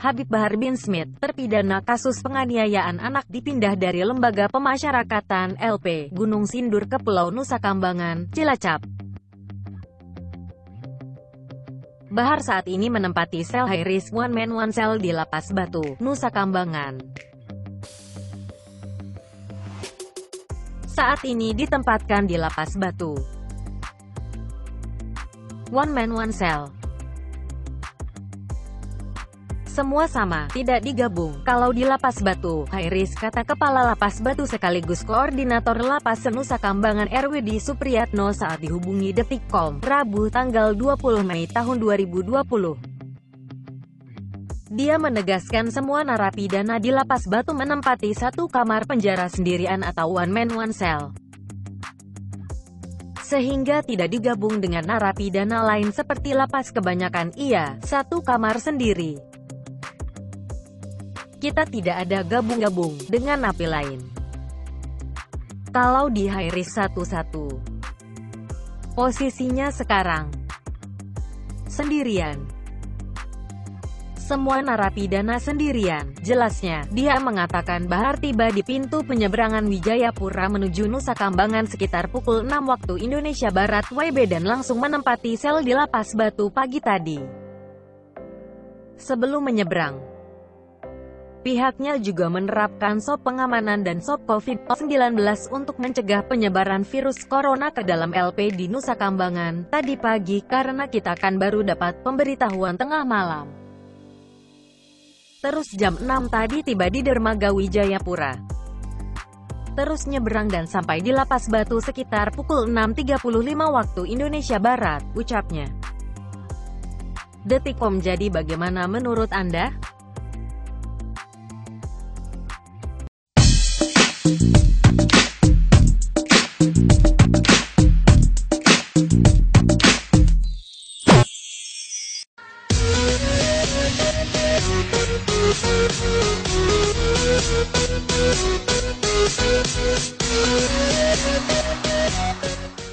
Habib Bahar bin Smith, terpidana kasus penganiayaan anak dipindah dari Lembaga Pemasyarakatan (LP) Gunung Sindur ke Pulau Nusa Kambangan, Cilacap. Bahar saat ini menempati sel high risk one man one cell di Lapas Batu, Nusa Kambangan. Saat ini ditempatkan di Lapas Batu. One man one cell. Semua sama, tidak digabung. Kalau di Lapas Batu, high risk, kata Kepala Lapas Batu sekaligus Koordinator Lapas Nusa Kambangan RWD Supriyatno saat dihubungi Detikcom, Rabu tanggal 20 Mei tahun 2020. Dia menegaskan semua narapidana di Lapas Batu menempati satu kamar penjara sendirian atau one man one cell, sehingga tidak digabung dengan narapidana lain seperti lapas kebanyakan. Iya, satu kamar sendiri. Kita tidak ada gabung-gabung dengan napi lain. Kalau di high risk satu-satu, posisinya sekarang sendirian. Semua narapidana sendirian, jelasnya. Dia mengatakan Bahar tiba di pintu penyeberangan Wijayapura menuju Nusa Kambangan sekitar pukul 6 waktu Indonesia Barat WIB dan langsung menempati sel di Lapas Batu pagi tadi. Sebelum menyeberang, pihaknya juga menerapkan SOP pengamanan dan SOP COVID-19 untuk mencegah penyebaran virus corona ke dalam LP di Nusa Kambangan tadi pagi, karena kita kan baru dapat pemberitahuan tengah malam. Terus jam 6 tadi tiba di dermaga Wijayapura. Terus nyeberang dan sampai di Lapas Batu sekitar pukul 6.35 waktu Indonesia Barat, ucapnya. Detikcom, jadi bagaimana menurut Anda? We'll be right back.